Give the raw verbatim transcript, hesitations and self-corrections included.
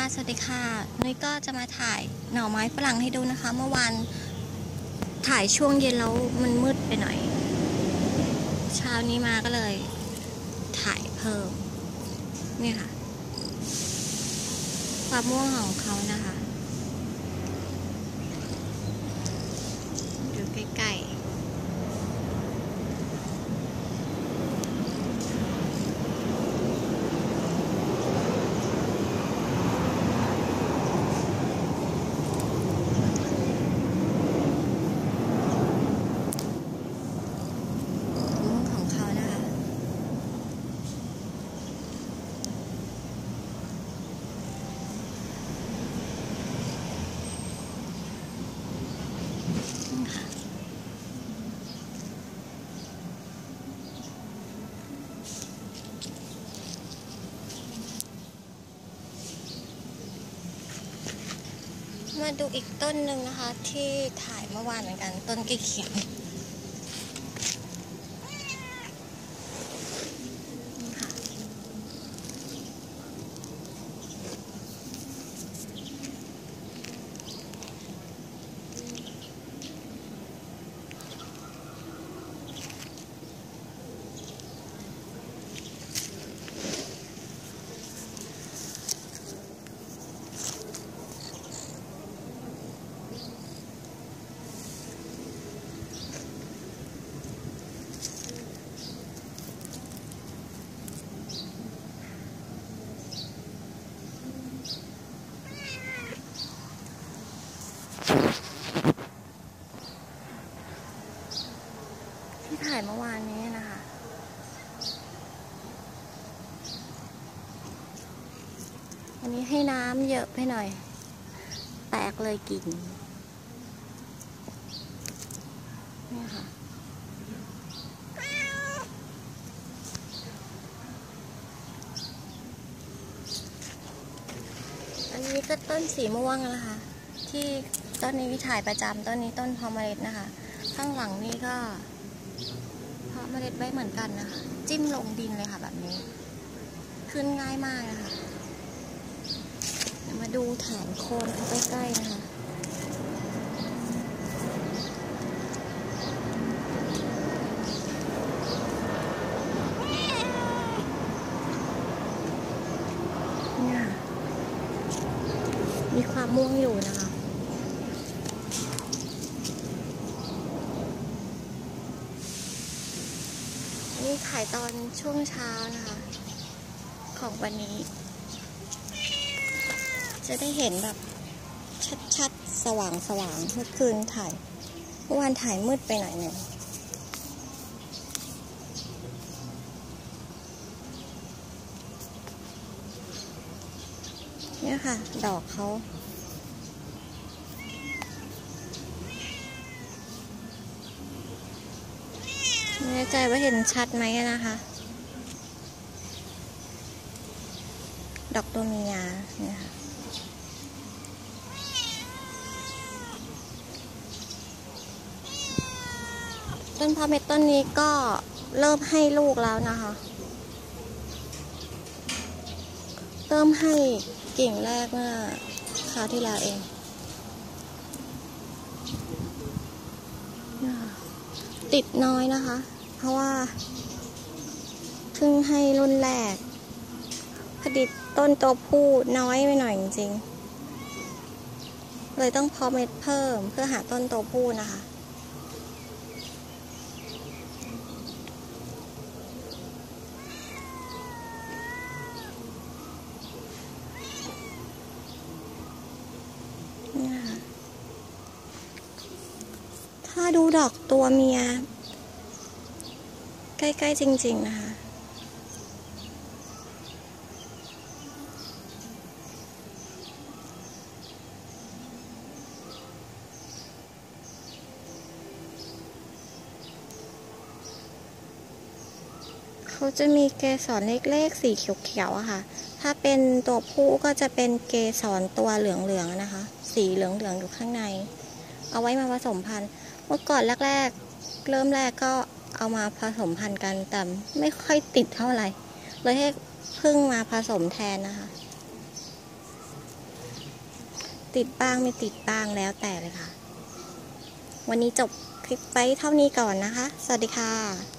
สวัสดีค่ะนุ้ยก็จะมาถ่ายหน่อไม้ฝรั่งให้ดูนะคะเมื่อวานถ่ายช่วงเย็นแล้วมันมืดไปหน่อยเช้านี้มาก็เลยถ่ายเพิ่มนี่ค่ะความม่วงของเขานะคะดูใกล้ๆมาดูอีกต้นหนึ่งนะคะที่ถ่ายเมื่อวานเหมือนกันต้นใกล้เคียงที่ถ่ายเมื่อวานนี้นะคะอันนี้ให้น้ำเยอะไปหน่อยแตกเลยกิ่งนี่ค่ะอันนี้ก็ต้นสีม่วงนะคะที่ต้นนี้ถ่ายประจำต้นนี้ต้นพอเมล็ดนะคะข้างหลังนี่ก็เพาะเมล็ดไว้เหมือนกันนะคะจิ้มลงดินเลยค่ะแบบนี้ขึ้นง่ายมากนะคะมาดูฐานโคนเขาใกล้ๆนะคะเนี่ยมีความม่วงอยู่นะคะนี่ถ่ายตอนช่วงเช้านะคะของวันนี้จะได้เห็นแบบชัดๆสว่างๆเมื่อคืนถ่ายเมื่อวานถ่ายมืดไปหน่อยหนึ่งเนี่ยค่ะดอกเขาไม่แน่ใจว่าเห็นชัดไหมนะคะดอกตัวเมียเนี่ยค่ะต้นพอเม็ดต้นนี้ก็เริ่มให้ลูกแล้วนะคะเริ่มให้กิ่งแรกเมื่อคราวที่แล้วเองติดน้อยนะคะเพราะว่าเพิ่งให้รุ่นแรกพอดีต้นตัวผู้น้อยไปหน่อยจริงๆเลยต้องเพาะเม็ดเพิ่มเพื่อหาต้นตัวผู้นะคะถ้าดูดอกตัวเมียใกล้ๆจริงๆนะคะเขาจะมีเกสรเล็กๆสีเขียวๆอะค่ะถ้าเป็นตัวผู้ก็จะเป็นเกสรตัวเหลืองๆนะคะสีเหลืองๆอยู่ข้างในเอาไว้มาผสมพันธุ์เมื่อก่อนแรกๆเริ่มแรกก็เอามาผสมพันธุ์กันแต่ไม่ค่อยติดเท่าไหร่เลยให้พึ่งมาผสมแทนนะคะติดบ้างไม่ติดบ้างแล้วแต่เลยค่ะวันนี้จบคลิปไว้เท่านี้ก่อนนะคะสวัสดีค่ะ